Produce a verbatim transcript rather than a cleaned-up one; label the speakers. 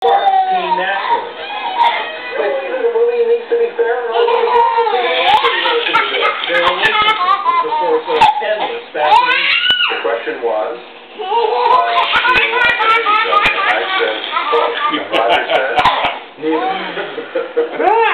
Speaker 1: sparks came naturally.
Speaker 2: But even the movie needs to be fair and all the
Speaker 1: Their relationship was the source of endless fascination.
Speaker 2: The question was, uh, do you want to hit each other? And I said, both. And Roger said, neither.